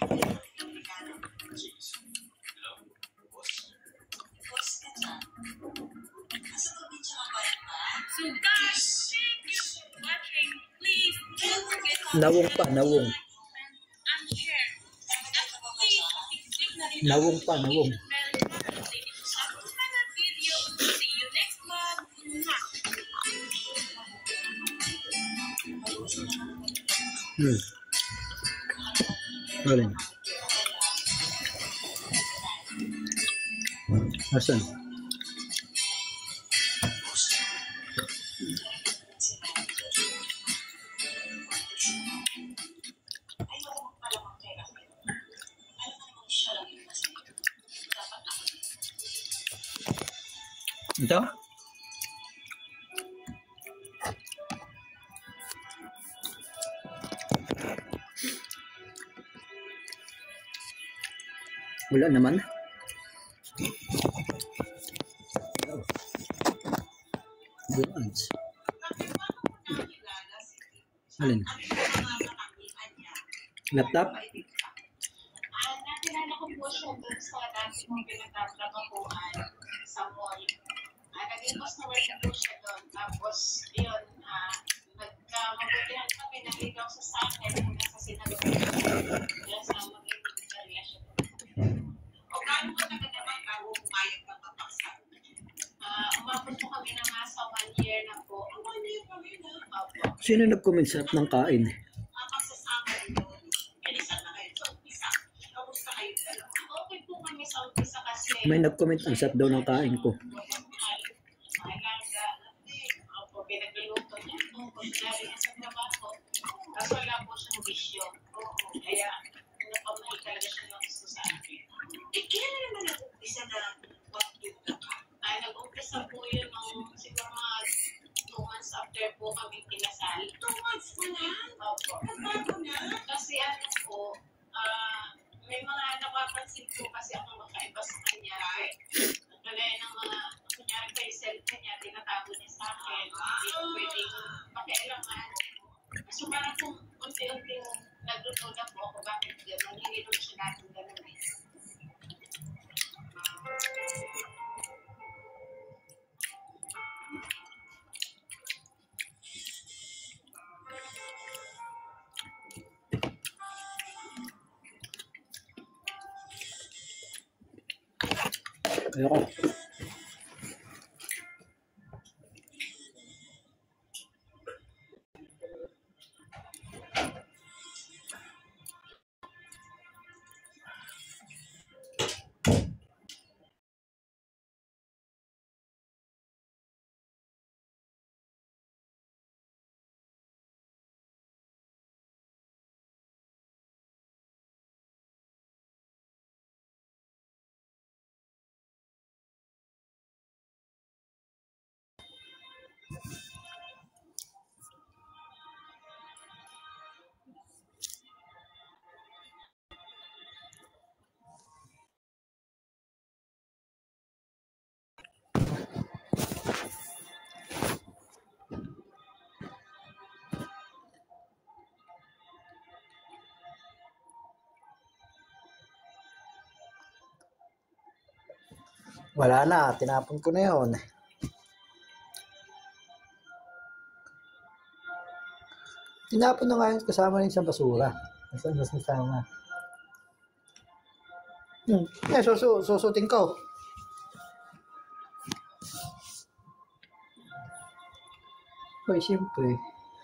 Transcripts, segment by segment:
So guys, thank you for watching. Please don't forget to Nawong pa, nawong. and share. And please click na rin Nawong pa, nawong. video. See you next vlog. Alin? Asan? Ito? Wala naman. Buans. Alin? Laptop? Nakilala ko po siya doon sa dati mong pinagtatrabahuan sa mall. Naging customer po siya doon. Tapos, yun, nagkamabutihan kami, naligaw sa akin hanggang sa sinagot. Kaya sa mag-ibigay siya doon. O paano ko nagkataman bago pumayag ng papaksa? Umabot po kami ng nasa 1 year na po. 1 year kami na? Opo. Sino nag-comment sa ng kain? Pagsasama rin doon. Kailan na kayo sa umpisa? Kamusta kayo dalawa? Okay po kami sa umpisa kasi May nag-comment ang sarap daw ng kain ko. pinagluto niya po. Kunyari niya sa trabaho. Kaso wala po siyang bisyo. Kaya napamahal talaga siya ng gusto sa akin. Kailan naman nag-umpisa na mag-yoga ka? Nag-umpisa po yun nung siguro mga 2 months after po kami kinasal. 2 months mo na? Opo. Nagbago na? Kasi ano po, may mga napapansin po kasi ako makaiba sa kanya. Kagaya ng mga, kunyari pa yung cellphone niya, tinatago niya sa akin. Hindi ko pwedeng pakialaman. So parang kung unti-unting nagluto na po ako, bakit gano'n? Hindi naman siya natin gano'n eh. Ayoko. Wala na, tinapon ko na yun. Tinapon na nga yun, kasama rin sa basura. Nasaan mas nasama? Susutin ko. Uy, siyempre.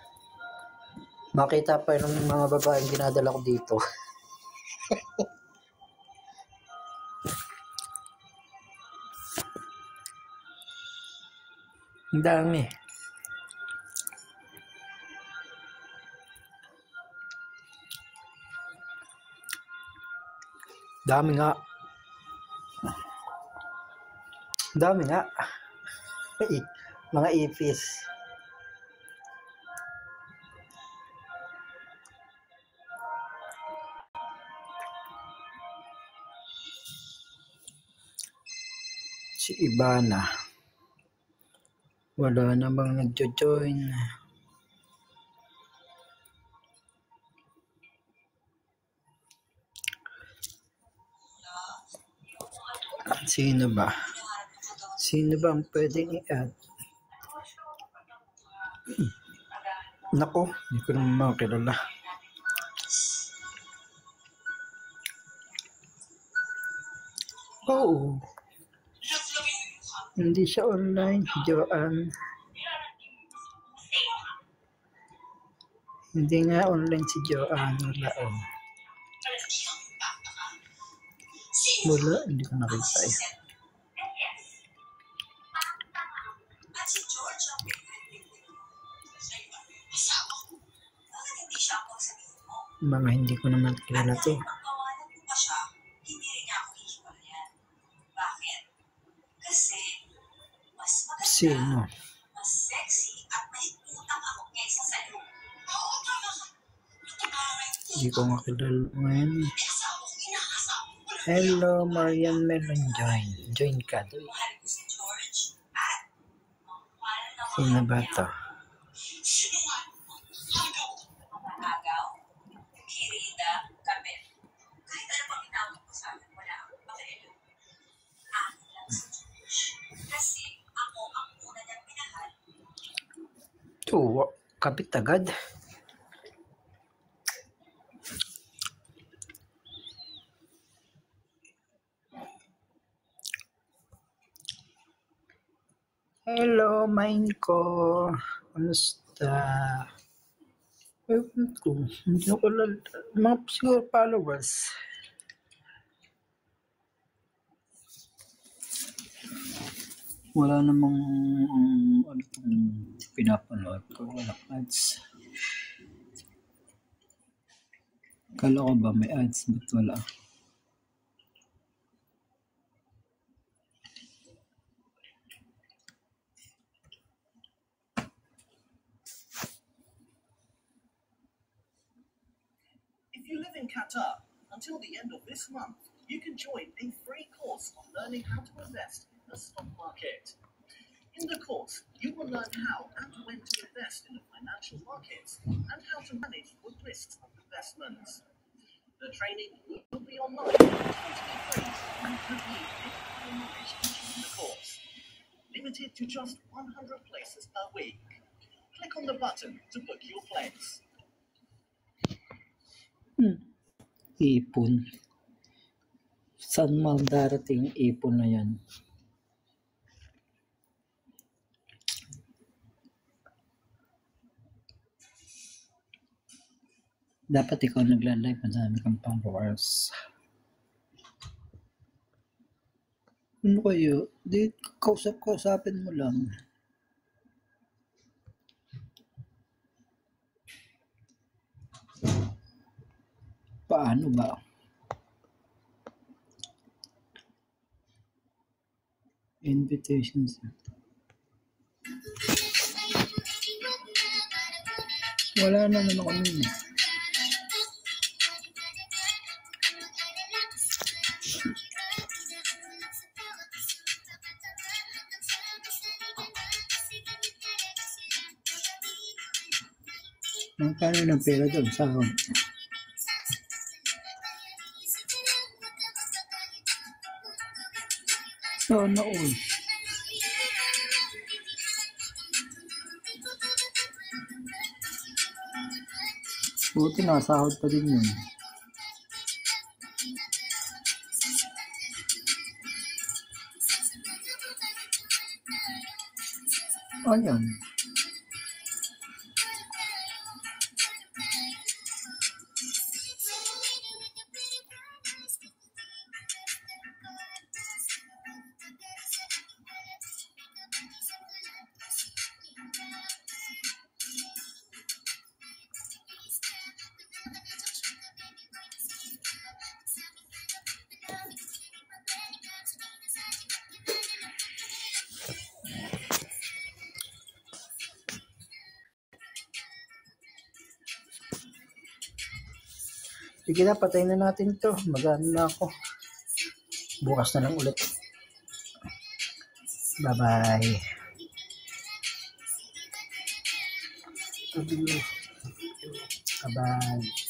Makita pa yung mga babaeng dinadala ko dito. Ang dami. Dami nga. Dami nga. Mga ipis. Si Ibana. Wala na bang nagjo-join? Sino ba? Sino ba ang pwedeng i-add? Nako, hindi ko naman makilala. Oo. Hindi siya online, Joanne. Hindi nga online si Joanne. Wala, oh. Wala, hindi ko nakita eh. Mga hindi ko naman kilala to. Sino? Hindi ko nga kilala ngayon. Hello, Marian Melon, join ka doon. Sino ba to? Oo, kapit agad. Hello, mine ko. Kamusta? Ewan ko. Hindi ko lang. Mga siguro followers. Wala namang ano kung pinapanood ko. Walang ads. Kala ko ba may ads? Ba't wala? If you live in Qatar, until the end of this month, you can join a free course on learning how to invest in the stock market. In the course, you will learn how and when to invest in the financial markets and how to manage the risks of investments. The training will be online, totally free, and could lead any knowledge to join the course. Limited to just 100 places per week. Click on the button to book your place. Ipon. Saan man darating ipon na yan? Dapat ikaw nagla-live, madami kang followers. Ano kayo? Di, kausapin mo lang. Paano ba? Invitations. Wala naman ako nun. Magkano ng pera doon sa account? Sana all. Buti nasahod pa din yun. Ayan. Sige na, patayin na natin to. Mag-ano na ako. Bukas na lang ulit. Bye-bye. Bye-bye.